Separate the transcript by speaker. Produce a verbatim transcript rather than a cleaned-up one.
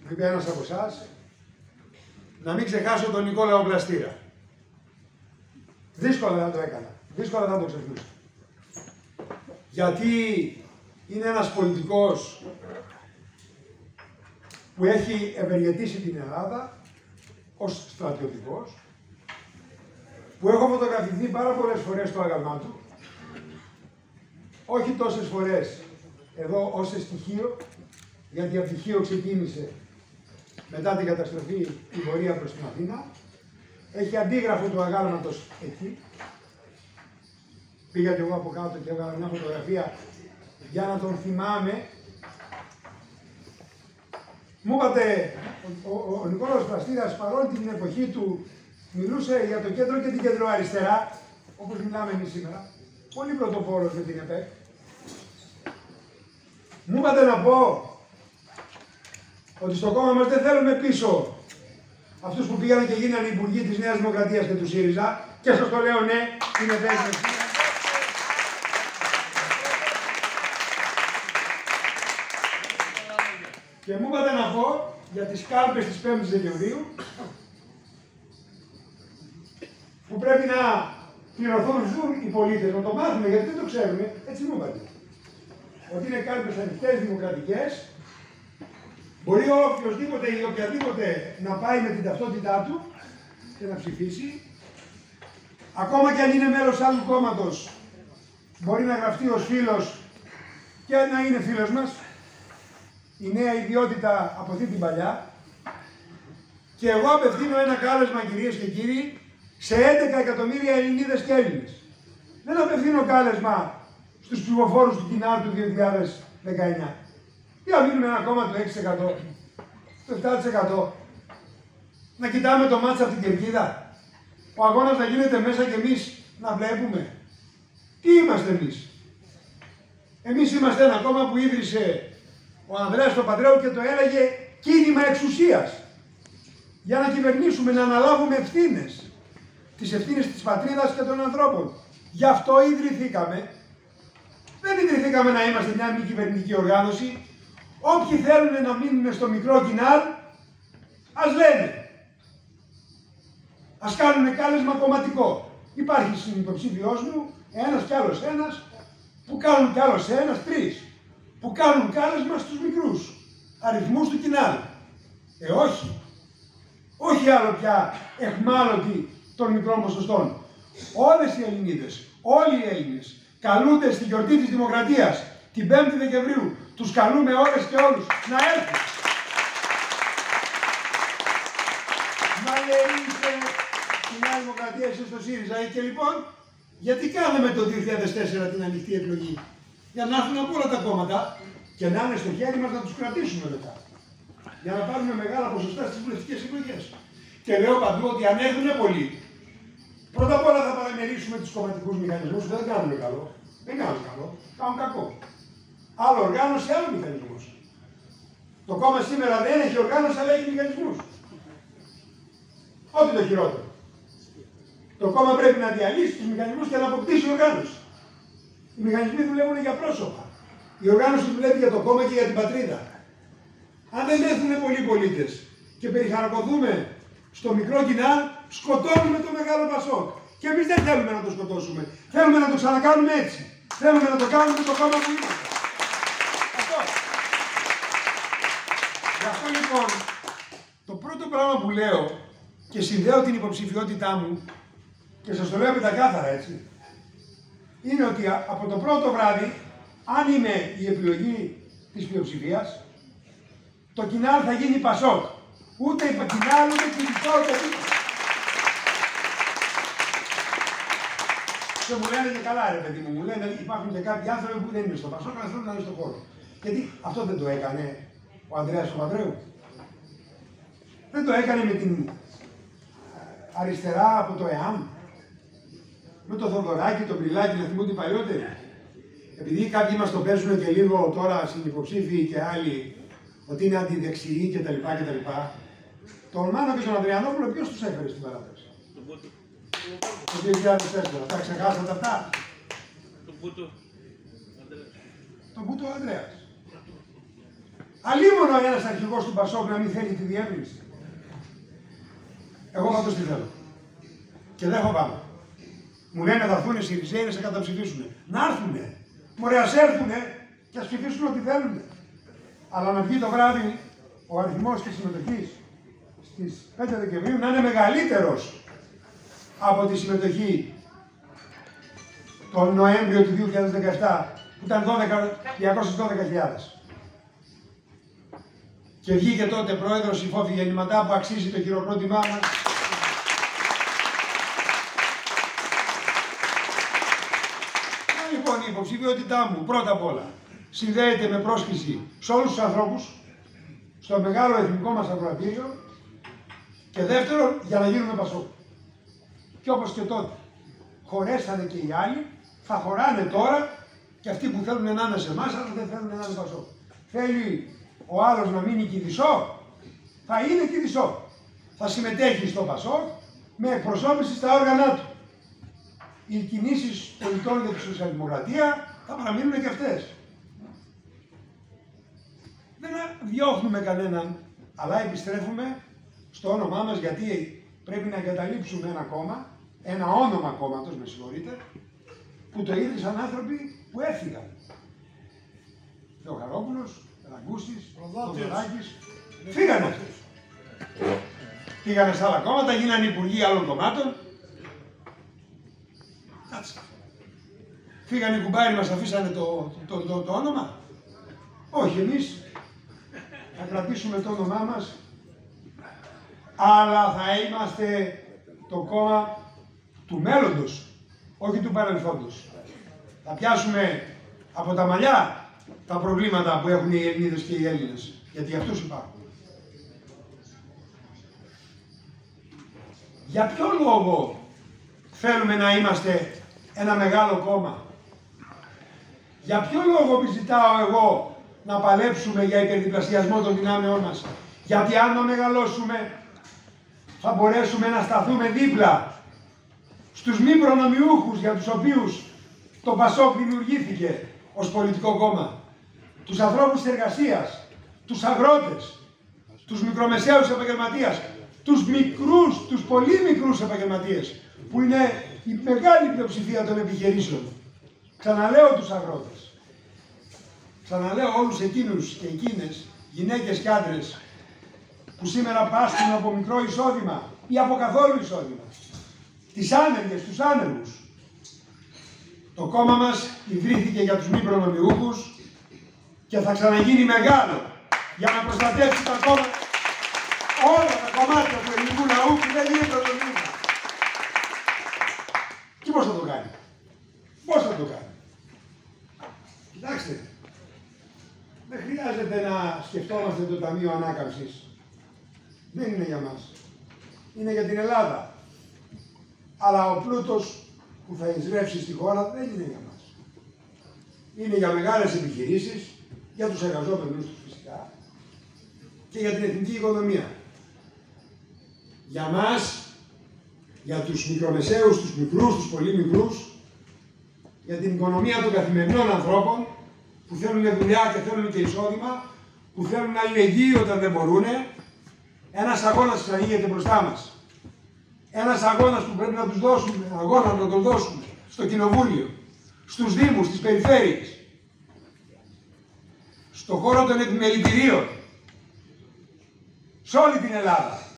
Speaker 1: μου είπε ένας από εσάς, να μην ξεχάσω τον Νικόλαο Πλαστήρα. Δύσκολα δεν το έκανα. Δύσκολα δεν το ξεχνούσα. Γιατί είναι ένας πολιτικός που έχει ευεργετήσει την Ελλάδα ως στρατιωτικός, που έχω φωτογραφηθεί πάρα πολλές φορές στο άγαλμά του, όχι τόσες φορές εδώ ως στοιχείο, γιατί από στοιχείο ξεκίνησε μετά την καταστροφή η πορεία προς την Αθήνα. Έχει αντίγραφο του αγάλματος εκεί. Πήγα και εγώ από κάτω και έβγαλα μια φωτογραφία για να τον θυμάμαι. Μου είπατε, ο, ο, ο Νικόλαος Πλαστήρας παρόλη την εποχή του μιλούσε για το κέντρο και την κεντροαριστερά, όπως μιλάμε εμείς σήμερα. Πολύ πρωτοπόρος με την ΕΠΕΚ. Μου είπατε να πω ότι στο κόμμα μας δεν θέλουμε πίσω αυτούς που πήγαν και γίνανε υπουργοί της Νέας Δημοκρατίας και του ΣΥΡΙΖΑ, και σας το λέω ναι, είναι δέσμευση. Και μου είπατε να πω για τις κάλπες της πέμπτης Δεκεμβρίου, που πρέπει να πληρωθούν οι πολίτες, να το μάθουμε γιατί δεν το ξέρουμε, έτσι μου είπατε. Ότι είναι κάλπες ανοιχτές, δημοκρατικές. Μπορεί οποιοδήποτε ή οποιαδήποτε να πάει με την ταυτότητά του και να ψηφίσει. Ακόμα και αν είναι μέλος άλλου κόμματος, μπορεί να γραφτεί ως φίλος και να είναι φίλος μας. Η νέα ιδιότητα από αυτή την παλιά. Και εγώ απευθύνω ένα κάλεσμα, κυρίες και κύριοι, σε έντεκα εκατομμύρια Ελληνίδες και Έλληνες. Δεν απευθύνω κάλεσμα στους ψηφοφόρους του Κινάρ του δύο χιλιάδες δεκαεννιά. Τι να μείνουμε ένα κόμμα του έξι τοις εκατό, το επτά τοις εκατό. Να κοιτάμε το μάτσα από την κερκίδα. Ο αγώνας να γίνεται μέσα και εμείς να βλέπουμε. Τι είμαστε εμείς? Εμείς είμαστε ένα κόμμα που ίδρυσε ο Ανδρέας Παπανδρέου και το έλεγε κίνημα εξουσίας. Για να κυβερνήσουμε, να αναλάβουμε ευθύνες. Τις ευθύνες της πατρίδας και των ανθρώπων. Γι' αυτό ιδρυθήκαμε. Δεν ιδρυθήκαμε να είμαστε μια μη κυβερνητική οργάνωση. Όποιοι θέλουν να μείνουν στο μικρό Κινάρ, ας λένε. Ας κάνουν κάλεσμα κομματικό. Υπάρχει συνυποψήφιός μου, ένας κι άλλος ένας, που κάνουν κι άλλος ένας, τρεις, που κάνουν κάλεσμα στους μικρούς αριθμούς του Κινάρ. Ε, όχι. Όχι άλλο πια εχμάλωτοι των μικρών ποσοστών. Όλες οι Ελληνίδες, όλοι οι Έλληνες, καλούνται στη γιορτή της Δημοκρατίας την πέμπτη Δεκεμβρίου. Τους καλούμε όλες και όλους να έρθουν. Μα λέει είστε στη Νέα Δημοκρατία, είστε στο ΣΥΡΙΖΑ. Και λοιπόν, γιατί κάναμε το δύο χιλιάδες τέσσερα την ανοιχτή εκλογή? Για να έρθουν από όλα τα κόμματα και να είναι στο χέρι μας να τους κρατήσουμε μετά. Για να πάρουμε μεγάλα ποσοστά στις βουλευτικές εκλογές. Και λέω παντού ότι αν έρθουν πολλοί, πρώτα απ' όλα θα παραμερίσουμε τους κομματικούς μηχανισμούς που δεν κάνουν καλό. Δεν κάνουν καλό, κάνουν κακό. Άλλο οργάνωση, άλλο μηχανισμός. Το κόμμα σήμερα δεν έχει οργάνωση, αλλά έχει μηχανισμούς. Ό,τι το χειρότερο. Το κόμμα πρέπει να διαλύσει τους μηχανισμούς και να αποκτήσει οργάνωση. Οι μηχανισμοί δουλεύουν για πρόσωπα. Η οργάνωση δουλεύει για το κόμμα και για την πατρίδα. Αν δεν έρθουν πολλοί πολίτες και περιχαρακωθούμε στο μικρό Κινάρ, σκοτώνουμε το μεγάλο Πασόκ. Και εμείς δεν θέλουμε να το σκοτώσουμε. Θέλουμε να το ξανακάνουμε έτσι. Θέλουμε να το κάνουμε το κόμμα που είμαστε. Αυτό. Γι' αυτό λοιπόν, το πρώτο πράγμα που λέω και συνδέω την υποψηφιότητά μου, και σας το λέω πεντακάθαρα έτσι, είναι ότι από το πρώτο βράδυ, αν είμαι η επιλογή της πλειοψηφίας, το Κινάρ θα γίνει Πασόκ. Ούτε η Κινάρ, ούτε κινητό, ούτε τίποτα. Και μου λένε και καλά ρε παιδί μου, μου λένε υπάρχουν και κάποιοι άνθρωποι που δεν είναι στο Πασόκ, αλλά θέλουν να είναι στον χώρο. Γιατί αυτό δεν το έκανε ο Ανδρέας Παπανδρέου. Δεν το έκανε με την αριστερά από το ΕΑΜ. Με το Θοδωράκι, το Μπριλάκι, να θυμούνται οι παλιότεροι. Επειδή κάποιοι μας το παίζουν και λίγο τώρα συνυποψήφοι και άλλοι ότι είναι αντιδεξιοί κτλ. κτλ. Τον Μάνο και τον Ανδριανόπουλο ποιος τους έφερε στην παράταξη? Το δύο χιλιάδες τέσσερα. Τα ξεχάσατε αυτά?
Speaker 2: Το Μπούτο.
Speaker 1: Το Μπούτο ο Ανδρέας. Αλίμονο ένας αρχηγός του Πασόκ να μην θέλει τη διεύρυνση. Εγώ πάντως τι θέλω. Και δεν φοβάμαι. Μου λένε θα έρθουν οι Συριζέοι να σε καταψηφίσουν. Να έρθουνε. Μωρέ, ας έρθουνε και ας ψηφίσουν ό,τι θέλουν. Αλλά να βγει το βράδυ ο αριθμός της συμμετοχής στις πέντε Δεκεμβρίου να είναι μεγαλύτερος από τη συμμετοχή τον Νοέμβριο του δύο χιλιάδες δεκαεπτά που ήταν διακόσιες δώδεκα χιλιάδες. Και βγήκε τότε πρόεδρος η Φόφη Γεννηματά που αξίζει το χειροκρότημά μας. Λοιπόν, η υποψηφιότητά μου πρώτα απ' όλα συνδέεται με πρόσκληση σε όλους τους ανθρώπους στο μεγάλο εθνικό μας ακροατήριο και δεύτερον για να γίνουμε Πασόκ. Και όπως και τότε χωρέσανε και οι άλλοι, θα χωράνε τώρα και αυτοί που θέλουν να είναι σε εμάς, αλλά δεν θέλουν να είναι Πασόκ. Θέλει ο άλλος να μείνει Κηδισό, θα είναι Κηδισό. Θα συμμετέχει στο Πασόκ με εκπροσώπηση στα όργανα του. Οι κινήσεις πολιτών για τη σοσιαλδημοκρατία θα παραμείνουν και αυτές. Δεν διώχνουμε κανέναν, αλλά επιστρέφουμε στο όνομά μας, γιατί πρέπει να εγκαταλείψουμε ένα κόμμα, ένα όνομα κόμματος, με συγχωρείτε, που το ίδρυσαν άνθρωποι που έφυγαν. Θεοχαρόπουλος, Ραγκούστης, Θοδωράκης, φύγανε αυτούς. Πήγανε σε άλλα κόμματα, γίνανε υπουργοί άλλων κομμάτων. Κάτσε. Φύγανε οι κουμπάροι, μας αφήσανε το, το, το, το όνομα. Όχι, εμείς θα κρατήσουμε το όνομά μας, αλλά θα είμαστε το κόμμα του μέλλοντος, όχι του παρελθόντος. Θα πιάσουμε από τα μαλλιά τα προβλήματα που έχουν οι Ελληνίδες και οι Έλληνες, γιατί αυτούς υπάρχουν. Για ποιο λόγο θέλουμε να είμαστε ένα μεγάλο κόμμα? Για ποιο λόγο ζητάω εγώ να παλέψουμε για υπερδιπλασιασμό των δυνάμεών μας? Γιατί αν να μεγαλώσουμε θα μπορέσουμε να σταθούμε δίπλα στους μη προνομιούχους για τους οποίους το Πασόκ δημιουργήθηκε ως πολιτικό κόμμα. Τους ανθρώπους της εργασίας, τους αγρότες, τους μικρομεσαίους επαγγελματίες, τους μικρούς, τους πολύ μικρούς επαγγελματίες, που είναι η μεγάλη πλειοψηφία των επιχειρήσεων. Ξαναλέω τους αγρότες. Ξαναλέω όλους εκείνους και εκείνες, γυναίκες και άντρες, που σήμερα πάσχουν από μικρό εισόδημα ή από καθόλου εισόδημα. Τις άνεργες, τους άνεργους. Το κόμμα μας ιδρύθηκε για τους μη προνομιούχους και θα ξαναγίνει μεγάλο για να προστατεύσει τα κόμματα, όλα τα κομμάτια του ελληνικού λαού που δεν είναι προνομιούχα. Και πώς θα το κάνει? Πώς θα το κάνει? Κοιτάξτε, δεν χρειάζεται να σκεφτόμαστε το Ταμείο Ανάκαμψης. Δεν είναι για μας. Είναι για την Ελλάδα. Αλλά ο πλούτος που θα εισρεύσει στη χώρα δεν είναι για μας. Είναι για μεγάλες επιχειρήσεις, για τους εργαζόμενους τους φυσικά και για την εθνική οικονομία. Για μας, για τους μικρομεσαίους, τους μικρούς, τους πολύ μικρούς, για την οικονομία των καθημερινών ανθρώπων που θέλουν δουλειά και θέλουν και εισόδημα, που θέλουν αλληλεγγύη όταν δεν μπορούν. Ένας αγώνας ξαναγίνεται μπροστά μας. Ένας αγώνας που πρέπει να τους δώσουμε, αγώνα να τον δώσουμε στο Κοινοβούλιο, στους Δήμους, στις περιφέρειες, στον χώρο των επιμελητηρίων, σε όλη την Ελλάδα.